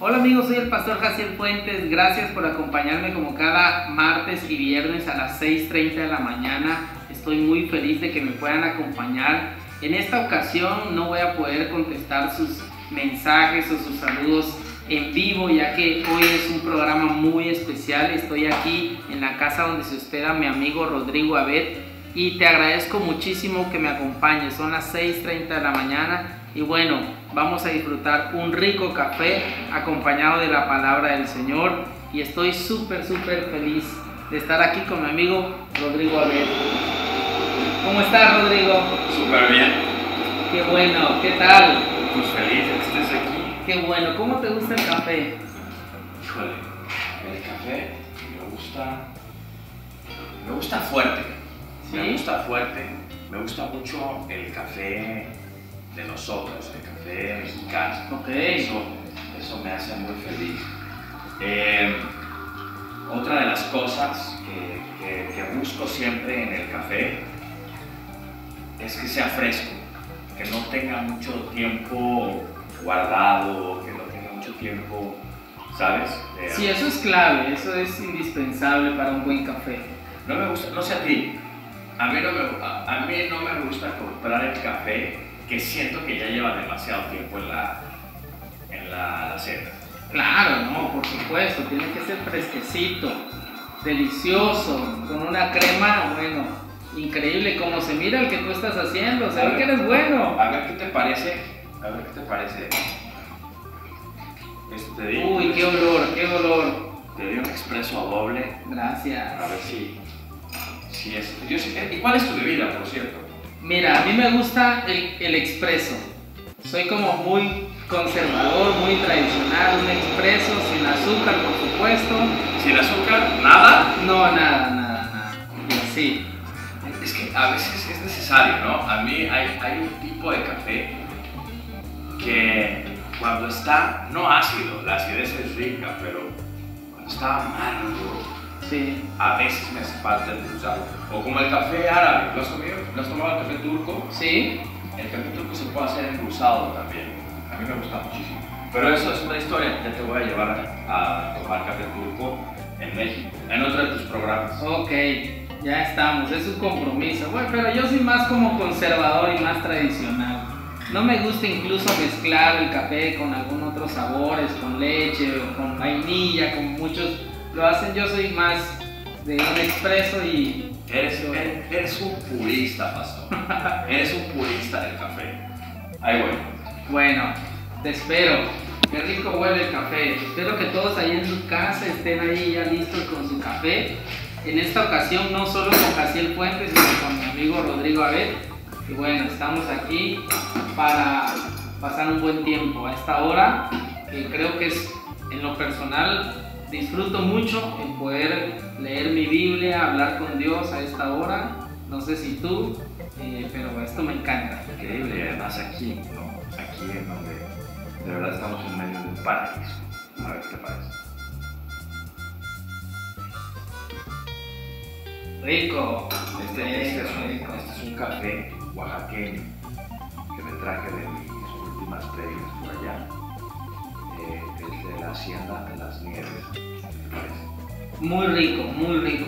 Hola amigos, soy el pastor Jaciel Fuentes. Gracias por acompañarme como cada martes y viernes a las 6:30 de la mañana. Estoy muy feliz de que me puedan acompañar. En esta ocasión no voy a poder contestar sus mensajes o sus saludos en vivo, ya que hoy es un programa muy especial. Estoy aquí en la casa donde se hospeda mi amigo Rodrigo Abed y te agradezco muchísimo que me acompañes. Son las 6:30 de la mañana y bueno, vamos a disfrutar un rico café acompañado de la palabra del Señor y estoy súper feliz de estar aquí con mi amigo Rodrigo Abed. ¿Cómo estás, Rodrigo? Súper bien. Qué bueno, ¿qué tal? Pues feliz de que estés aquí. Qué bueno, ¿cómo te gusta el café? Híjole, el café me gusta fuerte. ¿Sí? Me gusta fuerte. Me gusta mucho el café de nosotros, el café mexicano. Ok. Eso me hace muy feliz. Otra de las cosas que busco siempre en el café es que sea fresco, que no tenga mucho tiempo guardado, que no tenga mucho tiempo, ¿sabes? Sí, eso es clave, eso es indispensable para un buen café. No me gusta, no sé a ti, a mí no me gusta comprar el café que siento que ya lleva demasiado tiempo en la alacena. Claro, no, por supuesto, tiene que ser fresquecito, delicioso, con una crema, bueno, increíble, como se mira el que tú estás haciendo, se ve que eres bueno. A ver qué te parece, Te di, Uy, qué olor. Te di un expreso doble. Gracias. A ver si es. ¿Y cuál es tu bebida, por cierto? Mira, a mí me gusta el expreso. Soy como muy conservador, muy tradicional, un expreso sin azúcar, por supuesto. ¿Sin azúcar? ¿Nada? No, nada. Y así. Es que a veces es necesario, ¿no? A mí hay un tipo de café que cuando está, no ácido, la acidez es rica, pero cuando está amargo, Sí. a veces me hace falta endulzarlo. O como el café árabe, ¿lo has comido? ¿Lo has tomado el café turco? Sí. El café turco se puede hacer endulzado también. A mí me gusta muchísimo. Pero eso es una historia. Ya te voy a llevar a tomar café turco en México, en otro de tus programas. Ok, ya estamos, es un compromiso. Bueno, pero yo soy más como conservador y más tradicional. No me gusta incluso mezclar el café con algún otro sabores, con leche o con vainilla, como muchos lo hacen. Yo soy más de un expreso y... Eres un purista, pastor. Eres un purista del café. Ahí bueno. Bueno, te espero. Qué rico huele el café. Espero que todos ahí en su casa estén ahí ya listos con su café. En esta ocasión no solo con Jaciel Fuentes, sino con mi amigo Rodrigo Abed. Y bueno, estamos aquí para pasar un buen tiempo a esta hora, que creo que es, en lo personal, disfruto mucho en poder leer mi Biblia, hablar con Dios a esta hora. No sé si tú, pero esto me encanta. Increíble, además aquí, ¿no? Aquí en donde de verdad estamos en medio de un paraíso. A ver qué te parece. Rico. Este es rico. un café oaxaqueño que me traje de mis últimas ferias por allá. Es de la hacienda de las Nieves. ¿Qué te parece? Muy rico, muy rico.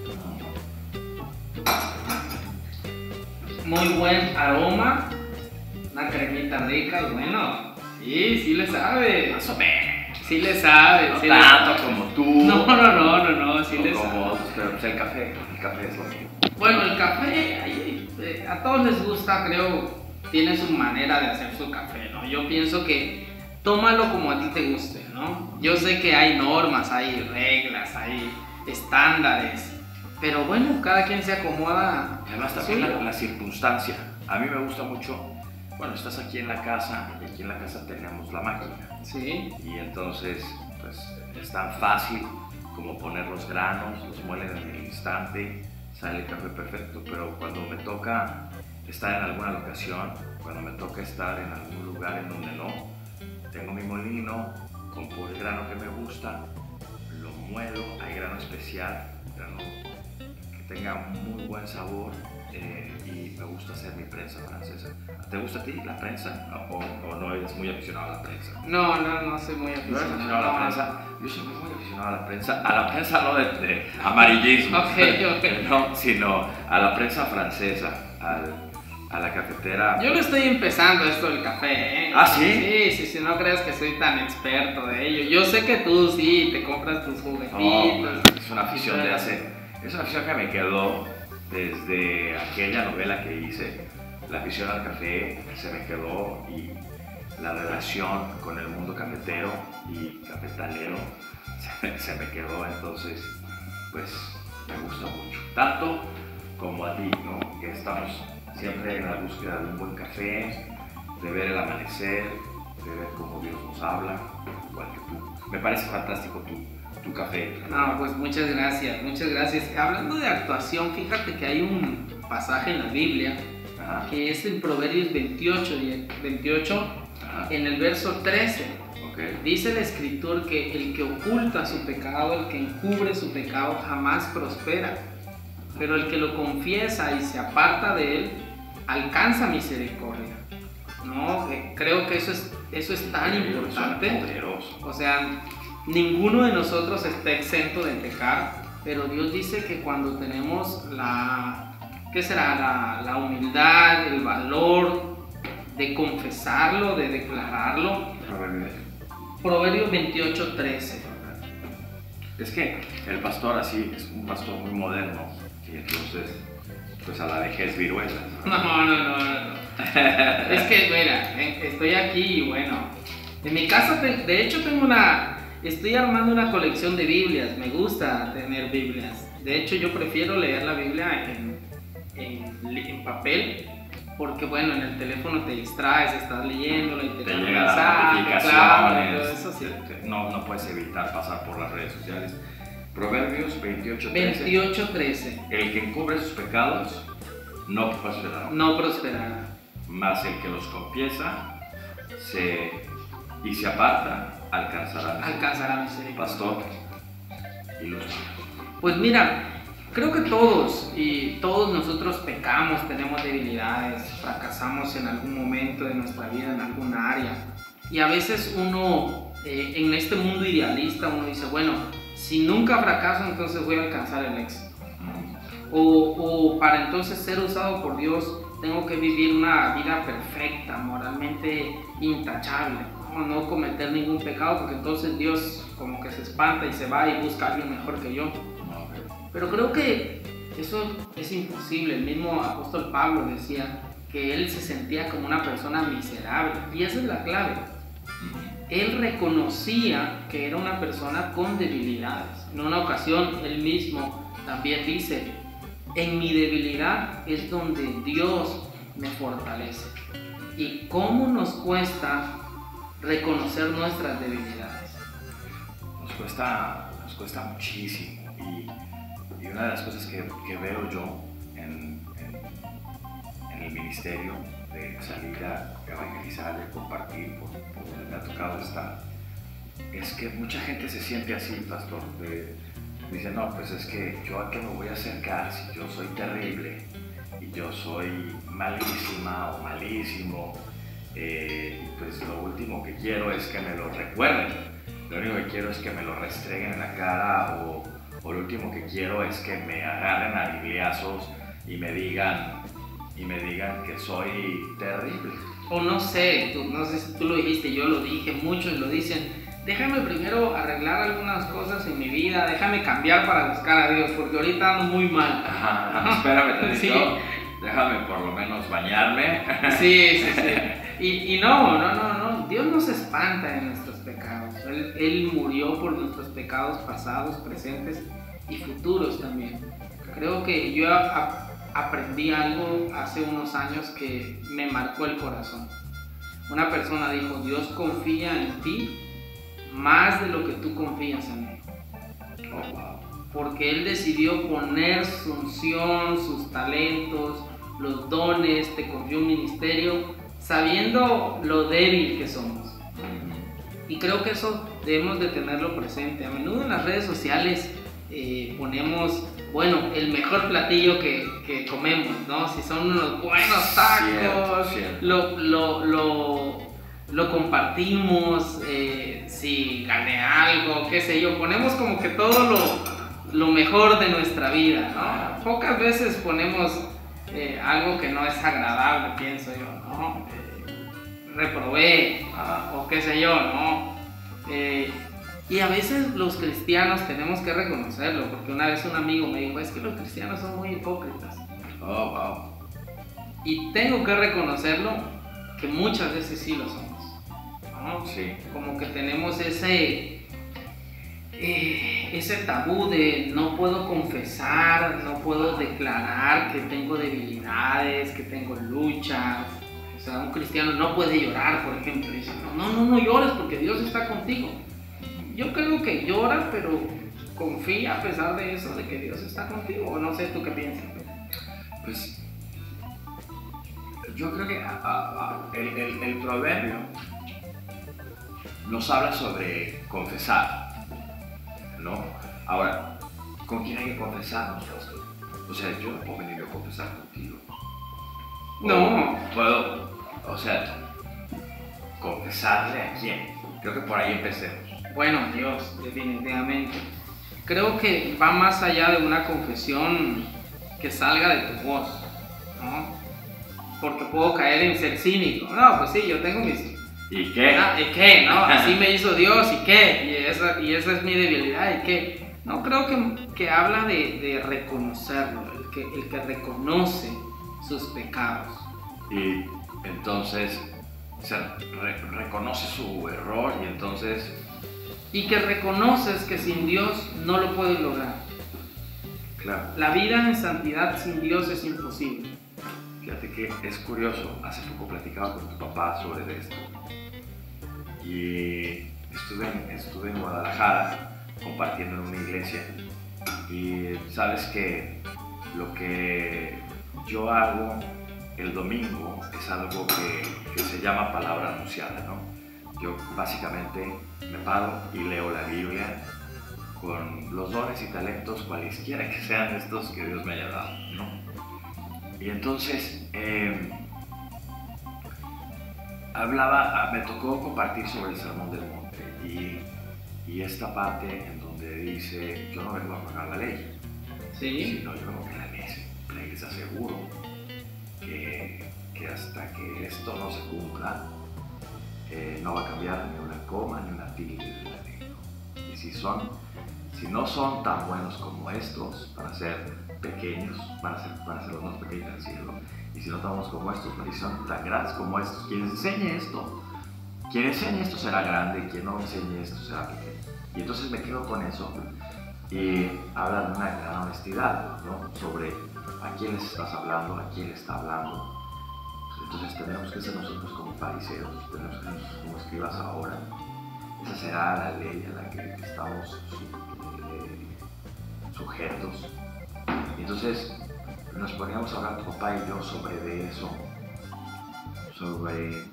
Muy buen aroma, una cremita rica y bueno, sí le sabe. Más o menos. Sí le sabe. No sí tanto le... como tú. No, sí o le como sabe. otros, pero pues el café es lo mío. Bueno, el café, a todos les gusta, creo, tiene su manera de hacer su café, ¿no? Yo pienso que tómalo como a ti te guste, ¿no? Yo sé que hay normas, hay reglas, hay estándares, pero bueno, cada quien se acomoda. Además también la circunstancia. A mí me gusta mucho, bueno, estás aquí en la casa y aquí en la casa tenemos la máquina. Sí. Y entonces, pues es tan fácil como poner los granos, los muelen en el instante, sale el café perfecto, pero cuando me toca estar en alguna locación, cuando me toca estar en algún lugar en donde no, tengo mi molino, compro el grano que me gusta, lo muelo, hay grano especial, grano tenga un muy buen sabor y me gusta hacer mi prensa francesa. ¿Te gusta a ti la prensa o no eres muy aficionado a la prensa? No soy muy ¿No eres aficionado. aficionado a la prensa? Yo soy muy aficionado a la prensa no de amarillismo, Ok. no, sino a la prensa francesa, a la cafetera. Yo lo estoy empezando esto del café, ¿eh? ¿Ah, sí? Sí, no creas que soy tan experto de ello. Yo sé que tú sí, te compras tus juguetitos. No, es una afición es una afición que me quedó desde aquella novela que hice. La afición al café se me quedó y la relación con el mundo cafetero y cafetalero se me quedó, entonces pues me gusta mucho, tanto como a ti, ¿no? Que estamos siempre en la búsqueda de un buen café, de ver el amanecer, de ver cómo Dios nos habla, igual que tú. Me parece fantástico tu café. No, pues muchas gracias, muchas gracias. Hablando de actuación, fíjate que hay un pasaje en la Biblia que es en Proverbios 28, en el verso 13. Okay. Dice el escritor que el que oculta su pecado, el que encubre su pecado, jamás prospera. Pero el que lo confiesa y se aparta de él, alcanza misericordia. No, creo que eso es tan importante. O sea, ninguno de nosotros está exento de pecar, pero Dios dice que cuando tenemos la humildad, el valor de confesarlo, de declararlo. Proverbios 28:13. Es que el pastor así es un pastor muy moderno y entonces pues a la vejez viruela. No. Es que, mira, estoy aquí y bueno, en mi casa de hecho estoy armando una colección de Biblias, me gusta tener Biblias. De hecho yo prefiero leer la Biblia en papel, porque bueno, en el teléfono te distraes, estás leyéndolo y te llegan las notificaciones, eso sí. No puedes evitar pasar por las redes sociales. Proverbios 28:13. El que encubre sus pecados no prosperará. No prosperará. Mas el que los confiesa y se aparta alcanzará misericordia. Pastor, ilustra. Pues mira, creo que todos nosotros pecamos, tenemos debilidades, fracasamos en algún momento de nuestra vida, en alguna área. Y a veces uno, en este mundo idealista, uno dice, bueno, si nunca fracaso, entonces voy a alcanzar el éxito. O para entonces ser usado por Dios, tengo que vivir una vida perfecta, moralmente intachable, no cometer ningún pecado, porque entonces Dios como que se espanta y se va y busca a alguien mejor que yo. Pero creo que eso es imposible. El mismo apóstol Pablo decía que él se sentía como una persona miserable, y esa es la clave. Él reconocía que era una persona con debilidades. En una ocasión él mismo también dice: en mi debilidad es donde Dios me fortalece. Y cómo nos cuesta reconocer nuestras debilidades. Nos cuesta muchísimo, y una de las cosas que veo yo en el ministerio, de salir a evangelizar, de compartir por donde me ha tocado estar, es que mucha gente se siente así, pastor. Dice, no, pues es que yo a qué me voy a acercar si yo soy terrible y yo soy malísima o malísimo, pues lo último que quiero es que me lo recuerden, lo único que quiero es que me lo restreguen en la cara, o lo último que quiero es que me agarren a bibliazos y me digan que soy terrible. O no sé si tú lo dijiste, yo lo dije, muchos lo dicen: déjame primero arreglar algunas cosas en mi vida, déjame cambiar para buscar a Dios, porque ahorita ando muy mal. Espérame tantito, sí. Déjame por lo menos bañarme. Sí. Y no, Dios no se espanta de nuestros pecados. Él murió por nuestros pecados pasados, presentes y futuros también. Creo que yo aprendí algo hace unos años que me marcó el corazón. Una persona dijo: Dios confía en ti más de lo que tú confías en Él. Oh, wow. Porque Él decidió poner su unción, sus talentos, los dones, te confió un ministerio, sabiendo lo débil que somos. Y creo que eso debemos de tenerlo presente. A menudo en las redes sociales ponemos, bueno, el mejor platillo que comemos, ¿no? Si son unos buenos tacos, cierto. lo compartimos, si gané algo, qué sé yo, ponemos como que todo lo mejor de nuestra vida, ¿no? Pocas veces ponemos algo que no es agradable, pienso yo, ¿no? Reprobé, o qué sé yo, ¿no? Y a veces los cristianos tenemos que reconocerlo, porque una vez un amigo me dijo, es que los cristianos son muy hipócritas. Oh, wow. Y tengo que reconocerlo, que muchas veces sí lo somos, ¿no? Sí. Como que tenemos ese tabú de no puedo confesar, no puedo declarar que tengo debilidades, que tengo luchas. O sea, un cristiano no puede llorar, por ejemplo. Dice, no llores porque Dios está contigo. Yo creo que llora, pero confía a pesar de eso, de que Dios está contigo. O no sé, ¿tú qué piensas? Pues yo creo que el proverbio nos habla sobre confesar, ¿no? Ahora, ¿con quién hay que confesarnos? O sea, yo no puedo venir a confesar contigo. No. Puedo, o sea, confesarle a quién. Creo que por ahí empecemos. Bueno, Dios, definitivamente. Creo que va más allá de una confesión que salga de tu voz, ¿no? Porque puedo caer en ser cínico. No, pues sí, yo tengo mis... ¿Y qué? ¿Y qué? ¿No? Así me hizo Dios, ¿y qué? Y esa es mi debilidad, ¿y qué? No, creo que habla de reconocerlo, el que reconoce sus pecados. Y entonces reconoce su error y entonces... Y que reconoces que sin Dios no lo puedes lograr. Claro. La vida en santidad sin Dios es imposible. Fíjate que es curioso, hace poco platicaba con tu papá sobre esto y estuve en Guadalajara compartiendo en una iglesia y sabes que lo que yo hago el domingo es algo que se llama palabra anunciada, ¿no? Yo básicamente me paro y leo la Biblia con los dones y talentos cualesquiera que sean estos que Dios me haya dado, ¿no? Y entonces me tocó compartir sobre el Sermón del Monte y esta parte en donde dice, yo no vengo a pagar la ley, ¿sí? Sino yo vengo a que la ley les aseguro que hasta que esto no se cumpla, no va a cambiar ni una coma ni una tilde de la ley, ¿no? Y si no son tan buenos como estos, para ser pequeños, van a ser los más pequeños del cielo, y si no estamos como estos, y son tan grandes como estos, quien enseñe esto será grande, quien no enseñe esto será pequeño. Y entonces me quedo con eso y habla de una gran honestidad, ¿no? Sobre a quién les estás hablando, a quién le está hablando. Entonces tenemos que ser nosotros como fariseos, tenemos que ser nosotros como escribas ahora. Esa será la ley a la que estamos sujetos. Y entonces nos poníamos a hablar tu papá y yo sobre eso, sobre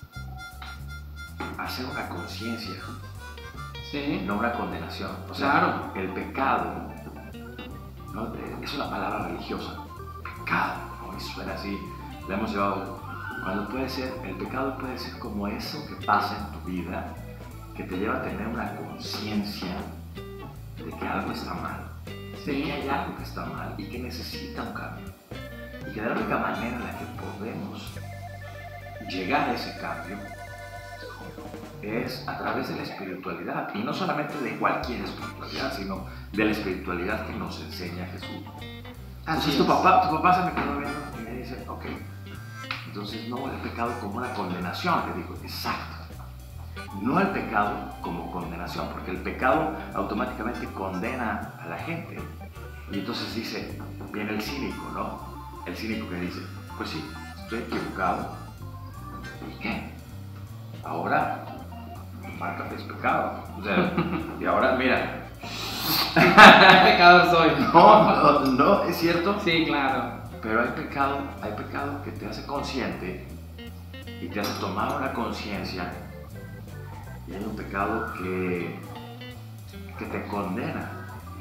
hacer una conciencia, Sí. no una condenación. O sea, Claro. el pecado, ¿no? Es una palabra religiosa, pecado, ¿no? Y suena así, la hemos llevado. Cuando el pecado puede ser como eso que pasa en tu vida, que te lleva a tener una conciencia de que algo está mal, de que hay algo que está mal y que necesita un cambio. Y que la única manera en la que podemos llegar a ese cambio es a través de la espiritualidad, y no solamente de cualquier espiritualidad, sino de la espiritualidad que nos enseña Jesús. Entonces tu papá se me quedó viendo y me dice, ok, entonces no el pecado como una condenación. Le digo, exacto. No el pecado como condenación, porque el pecado automáticamente condena a la gente. Y entonces viene el cínico, ¿no? El cínico que dice, pues sí, estoy equivocado. ¿Y qué? Ahora, márcate es pecado. O sea, y ahora, mira. ¿Qué pecador soy? No, es cierto. Sí, claro. Pero hay pecado que te hace consciente y te hace tomar una conciencia, y hay un pecado que te condena.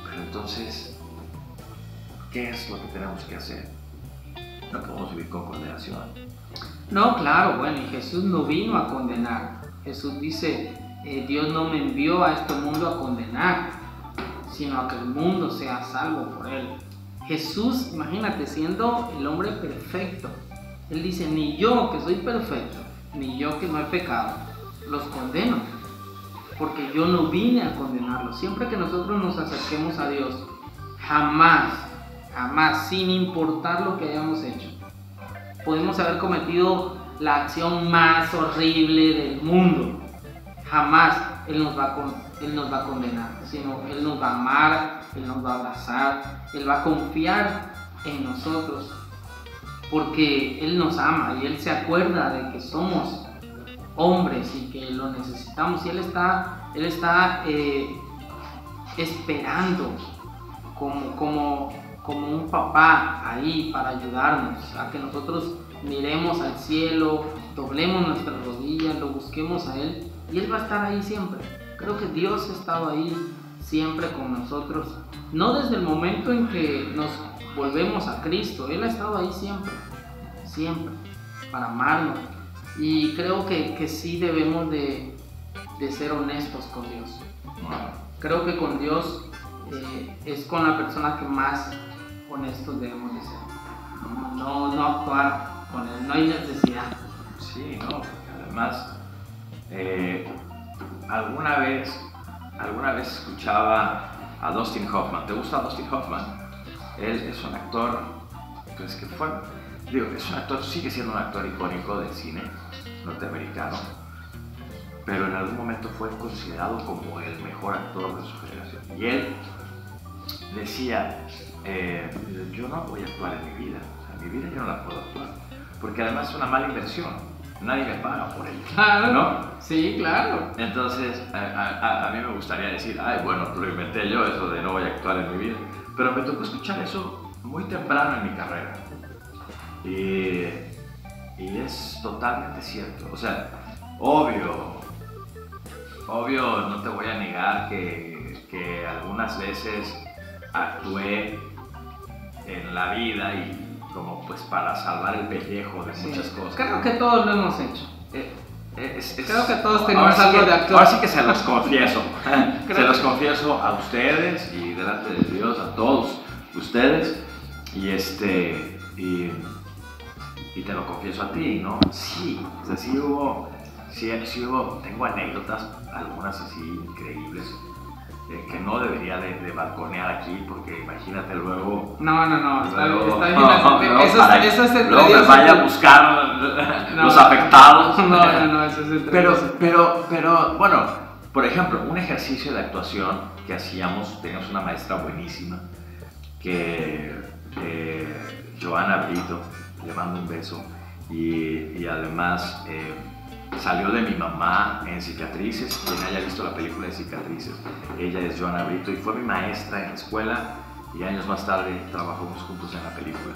Pero entonces, ¿qué es lo que tenemos que hacer? No podemos vivir con condenación. No, claro, bueno, y Jesús no vino a condenar. Jesús dice, Dios no me envió a este mundo a condenar, sino a que el mundo sea salvo por él. Jesús, imagínate, siendo el hombre perfecto, él dice, ni yo que soy perfecto, ni yo que no he pecado, los condeno, porque yo no vine a condenarlos. Siempre que nosotros nos acerquemos a Dios, jamás, sin importar lo que hayamos hecho, podemos haber cometido la acción más horrible del mundo, jamás Él nos va a condenar, sino Él nos va a amar, Él nos va a abrazar, Él va a confiar en nosotros, porque Él nos ama y Él se acuerda de que somos hombres y que lo necesitamos, y Él está esperando como un papá ahí para ayudarnos a que nosotros miremos al cielo, doblemos nuestras rodillas, lo busquemos a Él, y Él va a estar ahí siempre. Creo que Dios ha estado ahí siempre con nosotros, no desde el momento en que nos volvemos a Cristo. Él ha estado ahí siempre, para amarnos, y creo que sí debemos de ser honestos con Dios. Creo que con Dios es con la persona que más honestos debemos de ser, no actuar con Él, no hay necesidad. Sí, no, porque además alguna vez escuchaba a Dustin Hoffman. ¿Te gusta Dustin Hoffman? Él es un actor, pues, es un actor, sigue siendo un actor icónico del cine norteamericano, pero en algún momento fue considerado como el mejor actor de su generación. Y él decía, yo no voy a actuar en mi vida, o sea, mi vida yo no la puedo actuar, porque además es una mala inversión, nadie me paga por ello, Claro, ¿no? Sí, claro. Entonces, a mí me gustaría decir, ay, bueno, lo inventé yo, eso de no voy a actuar en mi vida, pero me tocó escuchar eso muy temprano en mi carrera, y es totalmente cierto. O sea, obvio, no te voy a negar que algunas veces actué en la vida y como pues para salvar el pellejo de muchas cosas. Creo que todos lo hemos hecho. Creo que todos ahora tenemos sí algo que- de actuar. Ahora sí que se los confieso. Se los confieso a ustedes y delante de Dios, a todos ustedes. Y te lo confieso a ti, ¿no? Sí, o sea, sí hubo, tengo anécdotas, algunas así increíbles, que no debería de balconear aquí, porque imagínate luego... No, está bien. luego Eso es entre luego me Dios y vaya a tú. buscar No. los afectados. No, eso es entre Dios. Pero, bueno, por ejemplo, un ejercicio de actuación que hacíamos, teníamos una maestra buenísima, Joana Brito, le mando un beso, y además salió de mi mamá en Cicatrices. Quien haya visto la película de Cicatrices, ella es Joana Brito y fue mi maestra en la escuela, y años más tarde trabajamos juntos en la película.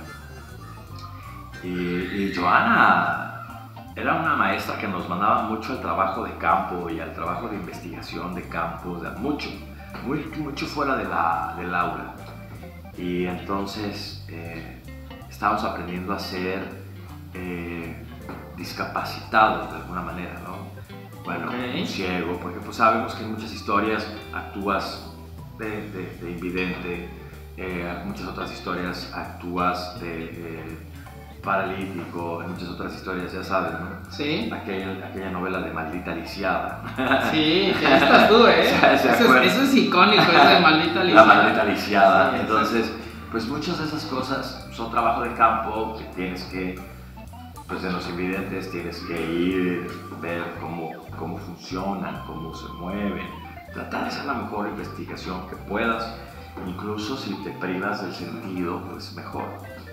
Y Joana era una maestra que nos mandaba mucho al trabajo de campo y al trabajo de investigación de campo, o sea, mucho fuera del aula. Y entonces estábamos aprendiendo a ser discapacitados de alguna manera, ¿no? Bueno, Okay. ciego, porque pues sabemos que en muchas historias actúas de invidente, muchas otras historias actúas de paralítico, en muchas otras historias, ya sabes, ¿no? Sí. Aquella novela de Maldita Lisiada. Sí, que estás tú, ¿eh? Eso es icónico, eso de Maldita Lisiada. La Maldita Lisiada. Sí, entonces, pues muchas de esas cosas son trabajo de campo que tienes que, pues en los invidentes tienes que ir, ver cómo funcionan, cómo se mueven, tratar de hacer la mejor investigación que puedas, incluso si te privas del sentido, pues mejor.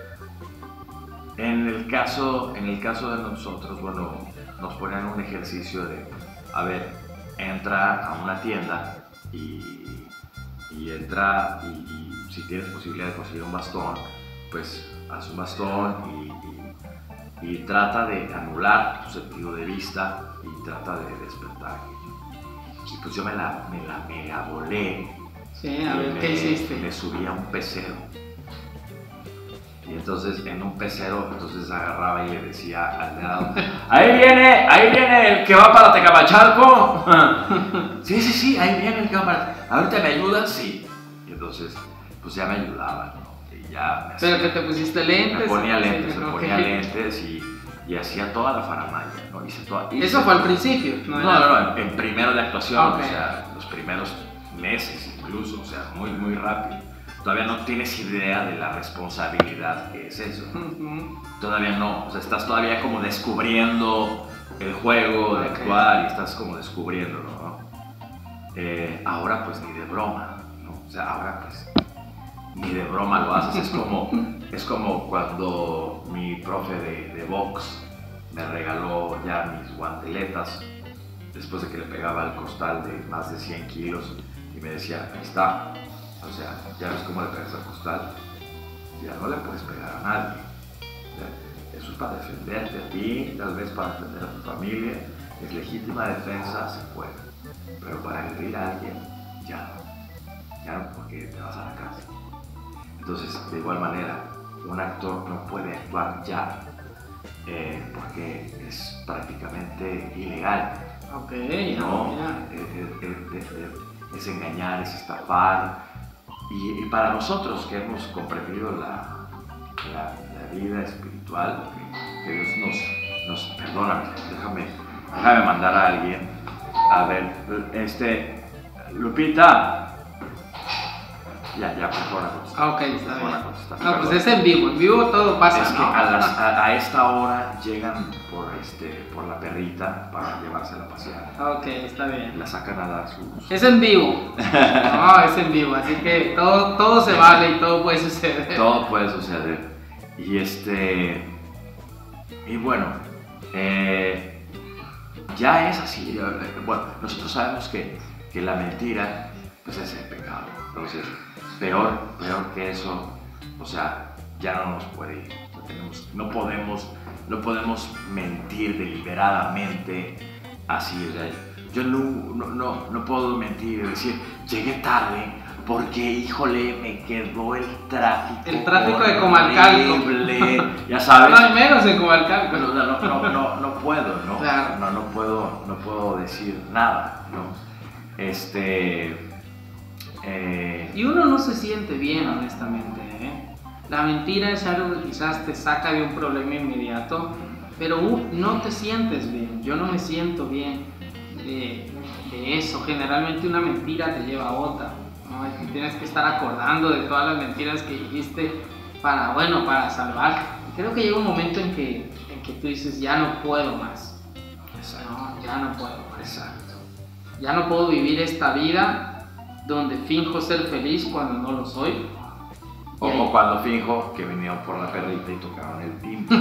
En el caso de nosotros, bueno, nos ponen un ejercicio de, a ver, entra a una tienda y entra y si tienes posibilidad de conseguir un bastón, pues haz un bastón y trata de anular tu sentido de vista y trata de despertar. Y pues yo me la volé, Sí, a ver, ¿qué hiciste? Me subí a un pecero. Y entonces en un pecero, entonces agarraba y le decía al de lado, ahí viene el que va para Tecamachalco. Sí, ahí viene el que va para... ¿Ahorita me ayudas? Sí. Y entonces, pues ya me ayudaba, ¿no? Y ya ¿Pero que te pusiste lentes? Me ponía lentes, ponía lentes y hacía toda la faramaya, ¿no? Eso fue al principio, ¿no? No, en primero de actuación, okay. O sea, los primeros meses incluso, o sea, muy rápido. Todavía no tienes idea de la responsabilidad que es eso. Todavía no, o sea, estás todavía como descubriendo el juego de actuar y estás como descubriéndolo, ¿no? Ahora pues ni de broma, ¿no? O sea, ahora pues ni de broma lo haces. Es como cuando mi profe de box me regaló ya mis guanteletas después de que le pegaba al costal de más de 100 kilos y me decía, ahí está. O sea, ya ves cómo le pegas al costal, ya no le puedes pegar a nadie. O sea, eso es para defenderte a ti, tal vez para defender a tu familia, es legítima defensa, se puede. Pero para agredir a alguien, ya no, porque te vas a la cárcel. Entonces, de igual manera, un actor no puede actuar ya, porque es prácticamente ilegal. Ok, ¿no? Es engañar, es estafar. Y para nosotros que hemos comprendido la vida espiritual, que Dios nos perdona, déjame mandar a alguien. A ver, Lupita. Ya, mejor ok, está bien. No, pues es en vivo todo pasa, es ¿no? Que a esta hora llegan por la perrita para llevársela a pasear. Ok, está bien. La sacan a dar sus... Es en vivo. No, es en vivo, así que todo se vale y todo puede suceder. Todo puede suceder. Y bueno, ya es así. Bueno, nosotros sabemos que la mentira pues es el pecado. Entonces, peor que eso, o sea, ya no nos puede ir. No podemos mentir deliberadamente así. O sea, yo no puedo mentir y decir, llegué tarde porque, híjole, me quedó el tráfico. El tráfico de Comalcalco. Ya sabes. No hay menos en Comalcalco. No puedo, ¿no? Claro. No puedo decir nada, ¿no? Y uno no se siente bien, honestamente, ¿eh? La mentira es algo que quizás te saca de un problema inmediato, pero no te sientes bien. Yo no me siento bien de eso. Generalmente una mentira te lleva a otra, ¿no? Tienes que estar acordando de todas las mentiras que dijiste para salvar. Creo que llega un momento en que tú dices, ya no puedo más. Exacto. No, ya no puedo más. Exacto. Ya no puedo vivir esta vida donde finjo ser feliz cuando no lo soy. O cuando finjo que vinieron por la perrita y tocaban el timbre.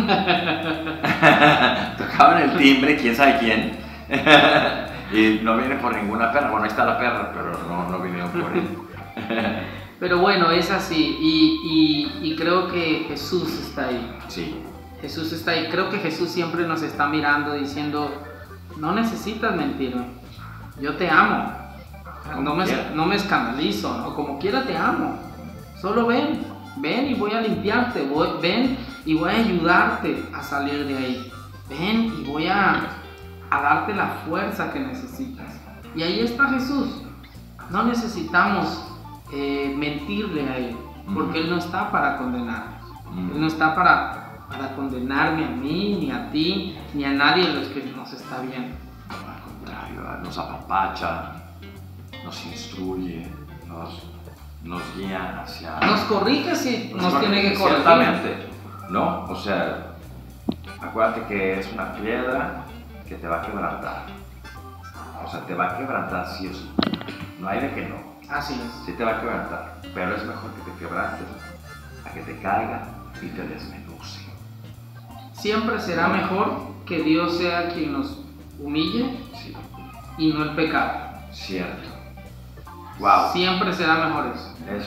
Tocaban el timbre, quién sabe quién. Y no viene por ninguna perra. Bueno, ahí está la perra, pero no vinieron por él. Pero bueno, es así. Y creo que Jesús está ahí. Sí. Jesús está ahí. Creo que Jesús siempre nos está mirando diciendo, no necesitas mentirme. Yo te amo. No me escandalizo, ¿no? Como quiera te amo. Solo ven y voy a limpiarte. Ven y voy a ayudarte a salir de ahí. Ven y voy a darte la fuerza que necesitas. Y ahí está Jesús. No necesitamos mentirle a Él, porque Él no está para condenarnos. Él no está para condenarme a mí, ni a ti, ni a nadie de los que nos está viendo. Al contrario, nos apapacha, nos instruye, nos guía hacia... Nos corrige si nos tiene que corregir. Ciertamente, ¿no? O sea, acuérdate que es una piedra que te va a quebrantar. O sea, te va a quebrantar sí o sí. No hay de que no. Así es. Sí te va a quebrantar, pero es mejor que te quebrantes a que te caiga y te desmenuce. Siempre será mejor que Dios sea quien nos humille, sí, y no el pecado. Cierto. Wow. Siempre será mejor eso.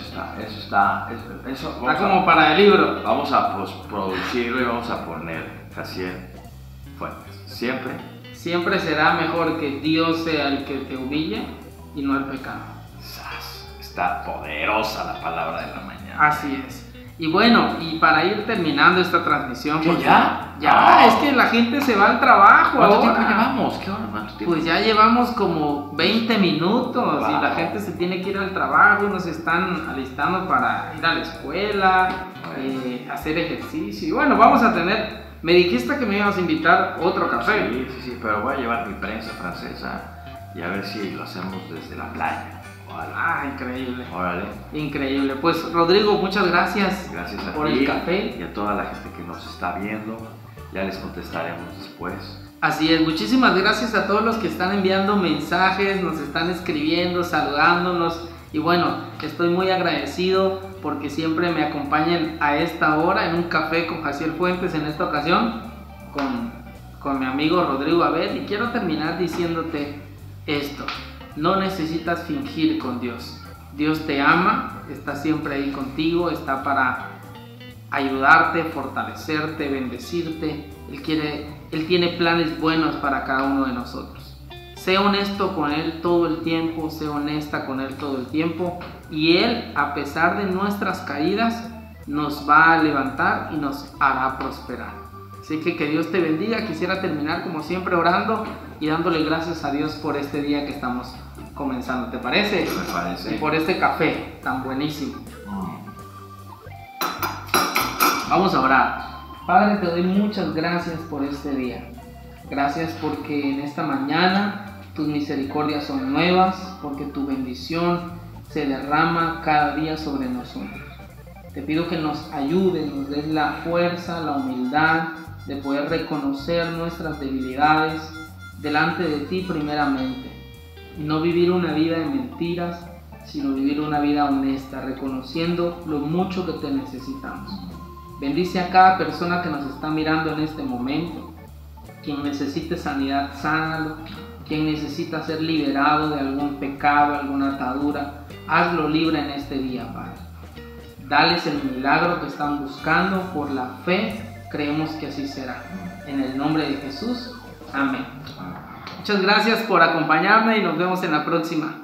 Eso está como para el libro. Vamos a producirlo y vamos a poner Jaciel Fuentes. Siempre será mejor que Dios sea el que te humille y no el pecado. Está está poderosa la palabra de la mañana. Así es. Y bueno, y para ir terminando esta transmisión, ¿Qué, ya? Ya, es que la gente se va al trabajo. ¿Cuánto ahora. tiempo llevamos? ¿Qué hora? ¿Cuánto tiempo? Pues ya llevamos como 20 minutos y Wow. la gente se tiene que ir al trabajo, nos están alistando para ir a la escuela, hacer ejercicio. Y bueno, vamos a tener, me dijiste que me ibas a invitar otro café. Sí, pero voy a llevar mi prensa francesa y a ver si lo hacemos desde la playa. Ah, increíble. Órale. Increíble. Pues Rodrigo, muchas gracias. Gracias a por ti el café. y a toda la gente que nos está viendo. Ya les contestaremos después. Así es, muchísimas gracias a todos los que están enviando mensajes, nos están escribiendo, saludándonos. Y bueno, estoy muy agradecido porque siempre me acompañan a esta hora en un café con Jaciel Fuentes, en esta ocasión con mi amigo Rodrigo Abel. Y quiero terminar diciéndote esto: no necesitas fingir con Dios. Dios te ama, está siempre ahí contigo, está para ayudarte, fortalecerte, bendecirte. Él tiene planes buenos para cada uno de nosotros. Sé honesto con Él todo el tiempo, sé honesta con Él todo el tiempo, y Él, a pesar de nuestras caídas, nos va a levantar y nos hará prosperar. Así que Dios te bendiga. Quisiera terminar como siempre orando y dándole gracias a Dios por este día que estamos comenzando. ¿Te parece? Me parece. Y por este café tan buenísimo. Vamos a orar. Padre, te doy muchas gracias por este día. Gracias porque en esta mañana tus misericordias son nuevas, porque tu bendición se derrama cada día sobre nosotros. Te pido que nos ayudes, nos des la fuerza, la humildad de poder reconocer nuestras debilidades delante de ti primeramente, y no vivir una vida de mentiras, sino vivir una vida honesta, reconociendo lo mucho que te necesitamos. Bendice a cada persona que nos está mirando en este momento. Quien necesite sanidad, sánalo. Quien necesita ser liberado de algún pecado, alguna atadura, hazlo libre en este día, Padre. Dales el milagro que están buscando. Por la fe creemos que así será. En el nombre de Jesús, amén. Muchas gracias por acompañarme y nos vemos en la próxima.